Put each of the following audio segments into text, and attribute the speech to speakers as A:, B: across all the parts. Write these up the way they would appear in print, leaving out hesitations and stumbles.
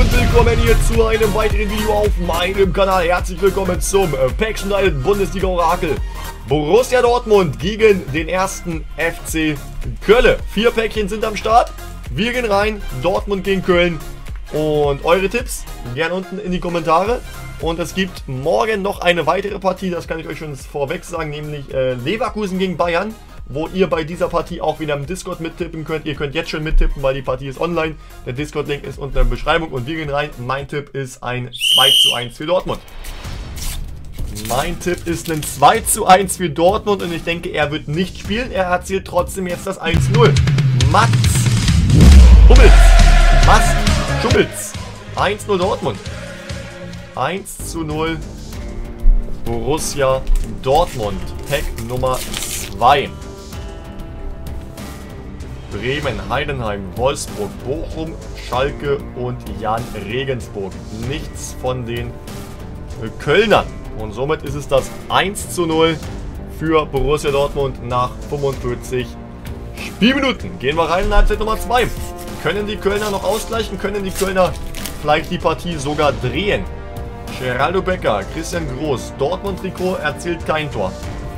A: und willkommen hier zu einem weiteren Video auf meinem Kanal. Herzlich willkommen zum PEC United Bundesliga Orakel. Borussia Dortmund gegen den ersten FC Köln. 4 Päckchen sind am Start. Wir gehen rein. Dortmund gegen Köln. Und eure Tipps gerne unten in die Kommentare. Und es gibt morgen noch eine weitere Partie, das kann ich euch schon vorweg sagen, nämlich Leverkusen gegen Bayern, wo ihr bei dieser Partie auch wieder im Discord mittippen könnt. Ihr könnt jetzt schon mittippen, weil die Partie ist online. Der Discord-Link ist unten in der Beschreibung und wir gehen rein. Mein Tipp ist ein 2:1 für Dortmund. Mein Tipp ist ein 2:1 für Dortmund und ich denke, er wird nicht spielen. Er erzielt trotzdem jetzt das 1:0. Mats Hummels. Mats Hummels. 1:0 Dortmund. 1:0 Borussia Dortmund. Pack Nummer 2. Bremen, Heidenheim, Wolfsburg, Bochum, Schalke und Jan Regensburg. Nichts von den Kölnern. Und somit ist es das 1:0 für Borussia Dortmund nach 45 Spielminuten. Gehen wir rein in Halbzeit Nummer 2. Können die Kölner noch ausgleichen? Können die Kölner vielleicht die Partie sogar drehen? Geraldo Becker, Christian Groß, Dortmund-Trikot erzielt kein Tor.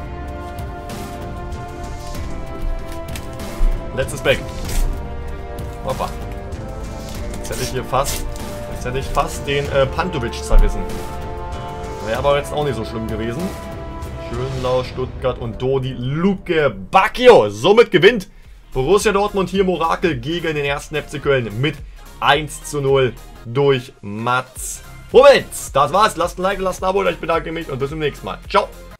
A: Letztes Back. Hoppa. Jetzt hätte ich fast den Pantovic zerrissen. Wäre aber jetzt auch nicht so schlimm gewesen. Schönlau, Stuttgart und Dodi Luke Bacchio. Somit gewinnt Borussia Dortmund hier im Orakel gegen den ersten FC Köln mit 1:0 durch Mats Hummels. Das war's. Lasst ein Like, lasst ein Abo. Ich bedanke mich und bis zum nächsten Mal. Ciao.